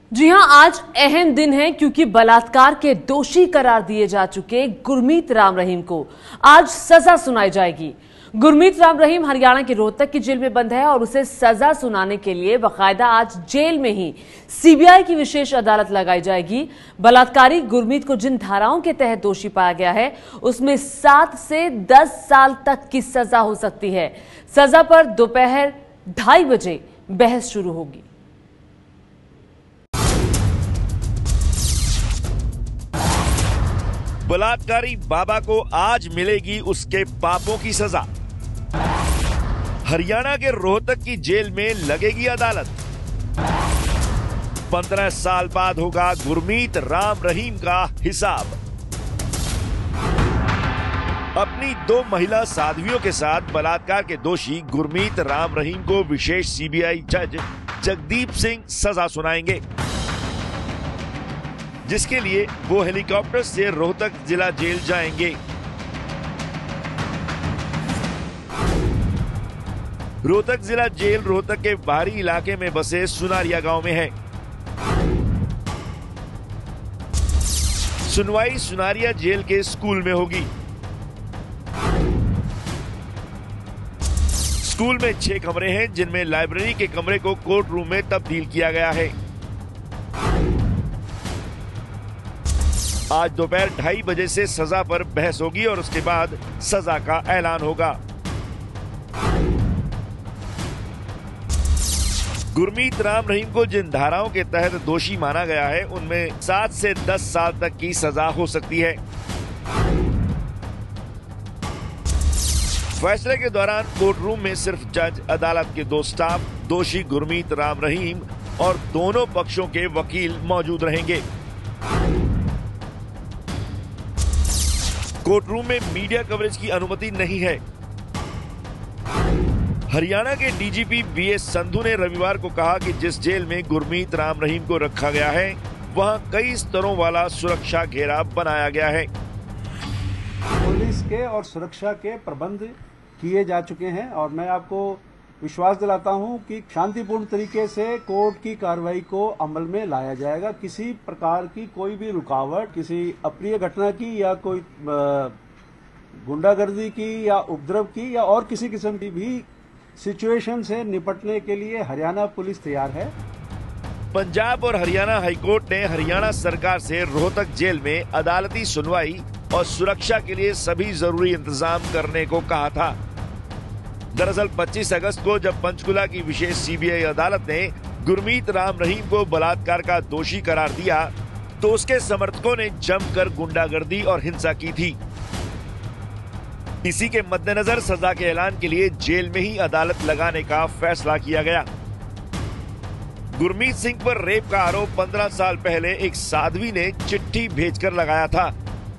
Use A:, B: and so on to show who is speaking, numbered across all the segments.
A: जी हां, आज अहम दिन है क्योंकि बलात्कार के दोषी करार दिए जा चुके गुरमीत राम रहीम को आज सजा सुनाई जाएगी। गुरमीत राम रहीम हरियाणा के रोहतक की जेल में बंद है और उसे सजा सुनाने के लिए बाकायदा आज जेल में ही सीबीआई की विशेष अदालत लगाई जाएगी। बलात्कारी गुरमीत को जिन धाराओं के तहत दोषी पाया गया है उसमें 7 से 10 साल तक की सजा हो सकती है। सजा पर दोपहर 2:30 बजे बहस शुरू होगी।
B: बलात्कारी बाबा को आज मिलेगी उसके पापों की सजा। हरियाणा के रोहतक की जेल में लगेगी अदालत। 15 साल बाद होगा गुरमीत राम रहीम का हिसाब। अपनी 2 महिला साध्वियों के साथ बलात्कार के दोषी गुरमीत राम रहीम को विशेष सीबीआई जज जगदीप सिंह सजा सुनाएंगे, जिसके लिए वो हेलीकॉप्टर से रोहतक जिला जेल जाएंगे। रोहतक जिला जेल रोहतक के बाहरी इलाके में बसे सुनारिया गांव में है। सुनवाई सुनारिया जेल के स्कूल में होगी। स्कूल में 6 कमरे हैं, जिनमें लाइब्रेरी के कमरे को कोर्ट रूम में तब्दील किया गया है। आज दोपहर 2:30 बजे से सजा पर बहस होगी और उसके बाद सजा का ऐलान होगा। गुरमीत राम रहीम को जिन धाराओं के तहत दोषी माना गया है उनमें 7 से 10 साल तक की सजा हो सकती है। फैसले के दौरान कोर्ट रूम में सिर्फ जज, अदालत के 2 स्टाफ, दोषी गुरमीत राम रहीम और दोनों पक्षों के वकील मौजूद रहेंगे। कोर्ट रूम में मीडिया कवरेज की अनुमति नहीं है। हरियाणा के डीजीपी बीएस संधू ने रविवार को कहा कि जिस जेल में गुरमीत राम रहीम को रखा गया है वहां कई स्तरों वाला सुरक्षा घेरा बनाया गया है।
C: पुलिस के और सुरक्षा के प्रबंध किए जा चुके हैं और मैं आपको विश्वास दिलाता हूं कि शांतिपूर्ण तरीके से कोर्ट की कार्रवाई को अमल में लाया जाएगा। किसी प्रकार की कोई भी रुकावट, किसी अप्रिय घटना की या कोई गुंडागर्दी की या उपद्रव की या और किसी किस्म की भी सिचुएशन से निपटने के लिए हरियाणा पुलिस तैयार है।
B: पंजाब और हरियाणा हाईकोर्ट ने हरियाणा सरकार से रोहतक जेल में अदालती सुनवाई और सुरक्षा के लिए सभी जरूरी इंतजाम करने को कहा था। दरअसल 25 अगस्त को जब पंचकुला की विशेष सीबीआई अदालत ने गुरमीत राम रहीम को बलात्कार का दोषी करार दिया तो उसके समर्थकों ने जमकर गुंडागर्दी और हिंसा की थी। इसी के मद्देनजर सजा के ऐलान के लिए जेल में ही अदालत लगाने का फैसला किया गया। गुरमीत सिंह पर रेप का आरोप 15 साल पहले एक साध्वी ने चिट्ठी भेजकर लगाया था।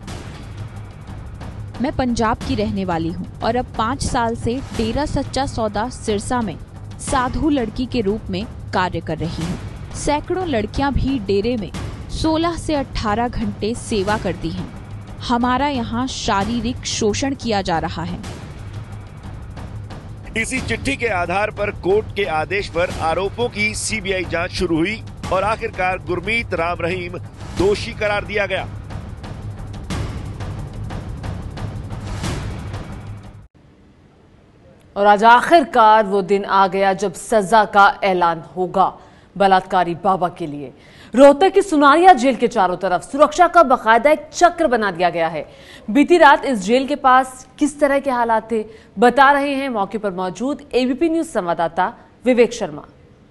D: मैं पंजाब की रहने वाली हूँ और अब 5 साल से डेरा सच्चा सौदा सिरसा में साधु लड़की के रूप में कार्य कर रही हूँ। सैकड़ों लड़कियाँ भी डेरे में 16 से 18 घंटे सेवा करती हैं। हमारा यहाँ शारीरिक शोषण किया जा रहा है।
B: इसी चिट्ठी के आधार पर कोर्ट के आदेश पर आरोपों की सीबीआई जांच शुरू हुई और आखिरकार गुरमीत राम रहीम दोषी करार दिया गया।
A: और आज आखिरकार वो दिन आ गया जब सजा का ऐलान होगा बलात्कारी बाबा के लिए। रोहतक की सुनारिया जेल के चारों तरफ सुरक्षा का बाकायदा एक चक्र बना दिया गया है। बीती रात इस जेल के पास किस तरह के हालात थे, बता रहे हैं मौके पर मौजूद एबीपी न्यूज संवाददाता विवेक शर्मा।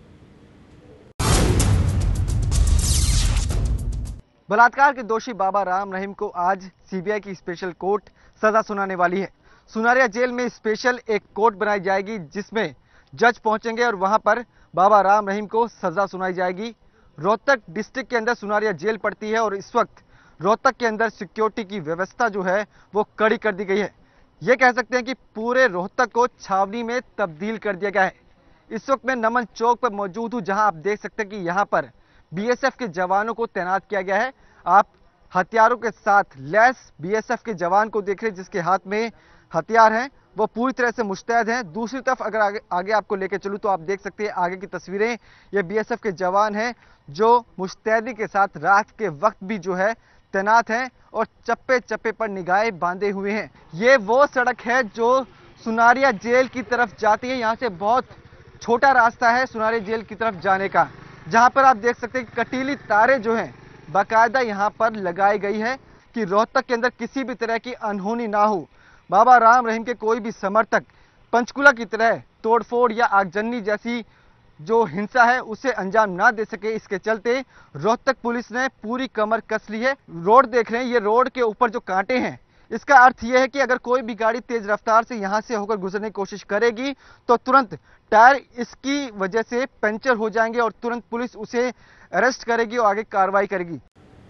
E: बलात्कार के दोषी बाबा राम रहीम को आज सीबीआई की स्पेशल कोर्ट सजा सुनाने वाली है। सुनारिया जेल में स्पेशल एक कोर्ट बनाई जाएगी जिसमें जज पहुंचेंगे और वहां पर बाबा राम रहीम को सजा सुनाई जाएगी। रोहतक डिस्ट्रिक्ट के अंदर सुनारिया जेल पड़ती है और इस वक्त रोहतक के अंदर सिक्योरिटी की व्यवस्था जो है वो कड़ी कर दी गई है। ये कह सकते हैं कि पूरे रोहतक को छावनी में तब्दील कर दिया गया है। इस वक्त मैं नमन चौक पर मौजूद हूँ जहां आप देख सकते हैं कि यहाँ पर बीएसएफ के जवानों को तैनात किया गया है। आप हथियारों के साथ लैस बीएसएफ के जवान को देख रहे हैं जिसके हाथ में हथियार हैं वो पूरी तरह से मुस्तैद हैं। दूसरी तरफ अगर आगे आपको लेकर चलूं तो आप देख सकते हैं आगे की तस्वीरें, ये बीएसएफ के जवान हैं जो मुस्तैदी के साथ रात के वक्त भी जो है तैनात हैं और चप्पे चप्पे पर निगाहें बांधे हुए हैं। ये वो सड़क है जो सुनारिया जेल की तरफ जाती है। यहाँ से बहुत छोटा रास्ता है सुनारिया जेल की तरफ जाने का, जहाँ पर आप देख सकते हैं कटीली तारें जो हैं बाकायदा यहाँ पर लगाई गई है कि रोहतक के अंदर किसी भी तरह की अनहोनी ना हो। बाबा राम रहीम के कोई भी समर्थक पंचकुला की तरह तोड़फोड़ या आगजनी जैसी जो हिंसा है उसे अंजाम ना दे सके, इसके चलते रोहतक पुलिस ने पूरी कमर कस ली है। रोड देख रहे हैं, ये रोड के ऊपर जो कांटे हैं, इसका अर्थ यह है कि अगर कोई भी गाड़ी तेज रफ्तार से यहां से होकर गुजरने की कोशिश करेगी तो तुरंत टायर इसकी वजह से पंचर हो जाएंगे और तुरंत पुलिस उसे अरेस्ट करेगी और आगे कार्रवाई करेगी।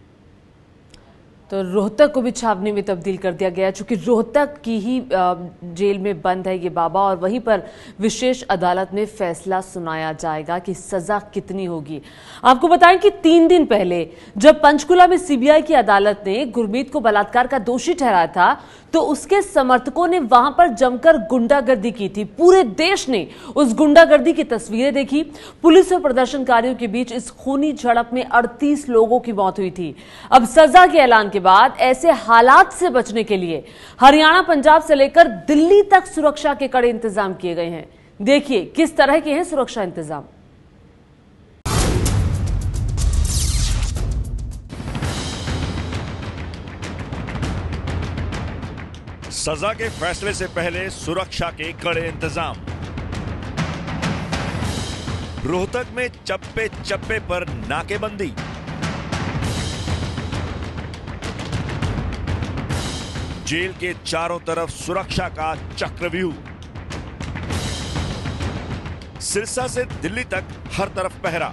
A: तो रोहतक को भी छावनी में तब्दील कर दिया गया, चूंकि रोहतक की ही जेल में बंद है ये बाबा, और वहीं पर विशेष अदालत में फैसला सुनाया जाएगा कि सजा कितनी होगी। आपको बताएं कि 3 दिन पहले जब पंचकुला में सीबीआई की अदालत ने गुरमीत को बलात्कार का दोषी ठहराया था तो उसके समर्थकों ने वहां पर जमकर गुंडागर्दी की थी। पूरे देश ने उस गुंडागर्दी की तस्वीरें देखी। पुलिस और प्रदर्शनकारियों के बीच इस खूनी झड़प में 38 लोगों की मौत हुई थी। अब सजा के ऐलान के बाद ऐसे हालात से बचने के लिए हरियाणा, पंजाब से लेकर दिल्ली तक सुरक्षा के कड़े इंतजाम किए गए हैं। देखिए किस तरह के हैं सुरक्षा इंतजाम।
B: सजा के फैसले से पहले सुरक्षा के कड़े इंतजाम। रोहतक में चप्पे चप्पे पर नाकेबंदी। जेल के चारों तरफ सुरक्षा का चक्रव्यूह। सिरसा से दिल्ली तक हर तरफ पहरा।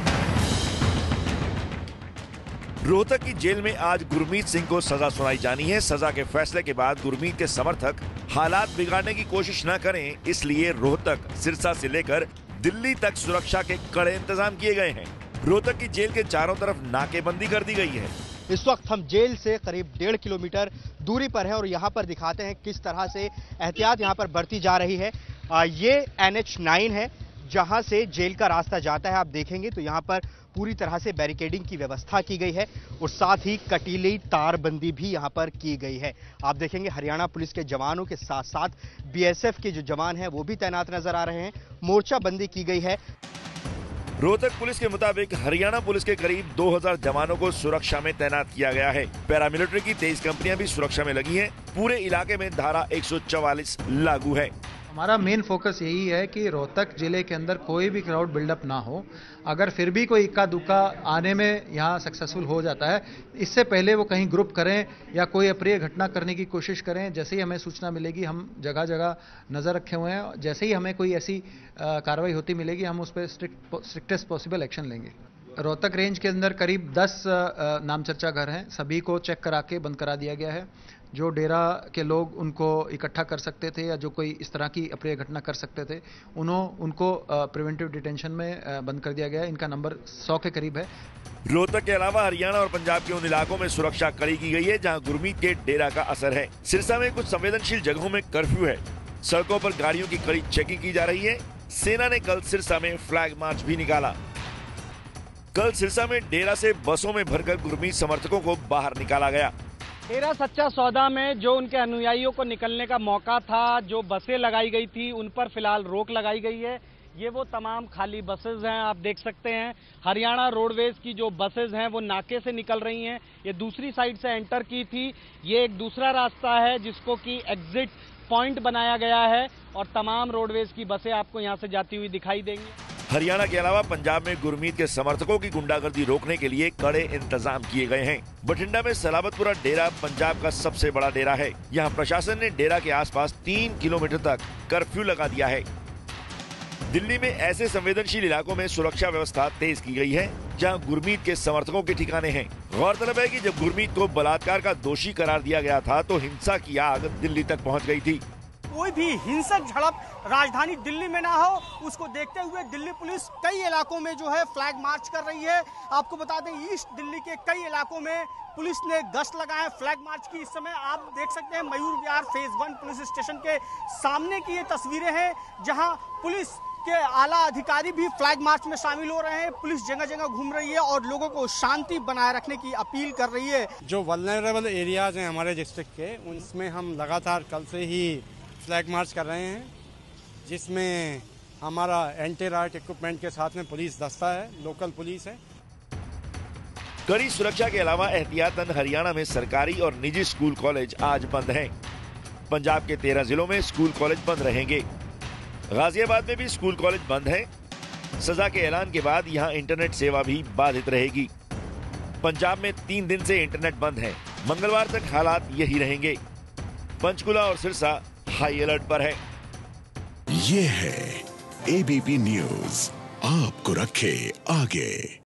B: रोहतक की जेल में आज गुरमीत सिंह को सजा सुनाई जानी है। सजा के फैसले के बाद गुरमीत के समर्थक हालात बिगाड़ने की कोशिश न करें, इसलिए रोहतक, सिरसा से लेकर दिल्ली तक सुरक्षा के कड़े इंतजाम किए गए हैं। रोहतक की जेल के चारों तरफ नाकेबंदी कर दी गई है।
F: इस वक्त हम जेल से करीब 1.5 किलोमीटर दूरी पर है और यहाँ पर दिखाते हैं किस तरह से एहतियात यहाँ पर बरती जा रही है। ये NH9 है जहाँ से जेल का रास्ता जाता है। आप देखेंगे तो यहाँ पर पूरी तरह से बैरिकेडिंग की व्यवस्था की गई है और साथ ही कटीली तारबंदी भी यहाँ पर की गई है। आप देखेंगे हरियाणा पुलिस के जवानों के साथ साथ BSF के जो जवान हैं वो भी तैनात नजर आ रहे हैं। मोर्चाबंदी की गई है।
B: रोहतक पुलिस के मुताबिक हरियाणा पुलिस के करीब 2000 जवानों को सुरक्षा में तैनात किया गया है। पैरामिलिट्री की 23 कंपनियां भी सुरक्षा में लगी हैं। पूरे इलाके में धारा 144 लागू है।
G: हमारा मेन फोकस यही है कि रोहतक जिले के अंदर कोई भी क्राउड बिल्डअप ना हो। अगर फिर भी कोई इक्का दुक्का आने में यहाँ सक्सेसफुल हो जाता है, इससे पहले वो कहीं ग्रुप करें या कोई अप्रिय घटना करने की कोशिश करें, जैसे ही हमें सूचना मिलेगी हम जगह जगह नज़र रखे हुए हैं। जैसे ही हमें कोई ऐसी कार्रवाई होती मिलेगी हम उस पर स्ट्रिक्टेस्ट पॉसिबल एक्शन लेंगे। रोहतक रेंज के अंदर करीब 10 नामचर्चा घर हैं, सभी को चेक करा के बंद करा दिया गया है। जो डेरा के लोग उनको इकट्ठा कर सकते थे या जो कोई इस तरह की अप्रिय घटना कर सकते थे उनको प्रिवेंटिव डिटेंशन में बंद कर दिया गया है। इनका नंबर 100 के करीब है।
B: रोहतक के अलावा हरियाणा और पंजाब के उन इलाकों में सुरक्षा कड़ी की गई है जहां गुरमीत के डेरा का असर है। सिरसा में कुछ संवेदनशील जगहों में कर्फ्यू है। सड़कों पर गाड़ियों की कड़ी चेकिंग की जा रही है। सेना ने कल सिरसा में फ्लैग मार्च भी निकाला। कल सिरसा में डेरा से बसों में भरकर गुरमीत समर्थकों को बाहर निकाला गया।
H: डेरा सच्चा सौदा में जो उनके अनुयायियों को निकलने का मौका था, जो बसें लगाई गई थी, उन पर फिलहाल रोक लगाई गई है। ये वो तमाम खाली बसेज हैं, आप देख सकते हैं। हरियाणा रोडवेज की जो बसेज हैं वो नाके से निकल रही हैं। ये दूसरी साइड से एंटर की थी। ये एक दूसरा रास्ता है जिसको कि एग्जिट पॉइंट बनाया गया है और तमाम रोडवेज की बसें आपको यहाँ से जाती हुई दिखाई देंगी।
B: हरियाणा के अलावा पंजाब में गुरमीत के समर्थकों की गुंडागर्दी रोकने के लिए कड़े इंतजाम किए गए हैं। बठिंडा में सलाबतपुरा डेरा पंजाब का सबसे बड़ा डेरा है। यहाँ प्रशासन ने डेरा के आसपास 3 किलोमीटर तक कर्फ्यू लगा दिया है। दिल्ली में ऐसे संवेदनशील इलाकों में सुरक्षा व्यवस्था तेज की गई है जहाँ गुरमीत के समर्थकों के ठिकाने हैं। गौरतलब है कि जब गुरमीत को बलात्कार का दोषी करार दिया गया था तो हिंसा की आग दिल्ली तक पहुँच गयी थी।
H: कोई भी हिंसक झड़प राजधानी दिल्ली में ना हो, उसको देखते हुए दिल्ली पुलिस कई इलाकों में जो है फ्लैग मार्च कर रही है। आपको बता दें, ईस्ट दिल्ली के कई इलाकों में पुलिस ने गश्त लगाए फ्लैग मार्च की। इस समय आप देख सकते हैं Mayur Vihar phase 1 police station के सामने की ये तस्वीरें हैं, जहां पुलिस के आला अधिकारी भी फ्लैग मार्च में शामिल हो रहे हैं। पुलिस जगह जगह घूम रही है और लोगों को शांति बनाए रखने की अपील कर रही है।
I: जो वल्नरेबल एरियाज हैं हमारे डिस्ट्रिक्ट के, उनमें हम लगातार कल से ही फ्लैग मार्च कर रहे हैं, जिसमें हमारा एंटी राइट इक्विपमेंट के साथ में पुलिस दस्ता है, लोकल पुलिस है।
B: कड़ी सुरक्षा के अलावा एहतियातन हरियाणा में सरकारी और निजी स्कूल कॉलेज आज बंद हैं। पंजाब के 13 जिलों में स्कूल कॉलेज बंद रहेंगे। गाजियाबाद में भी स्कूल कॉलेज बंद हैं। सजा के ऐलान के बाद यहां इंटरनेट सेवा भी बाधित रहेगी। पंजाब में 3 दिन से इंटरनेट बंद है। मंगलवार तक हालात यही रहेंगे। पंचकुला और सिरसा हाई अलर्ट पर है।
J: ये है एबीपी न्यूज, आपको रखे आगे।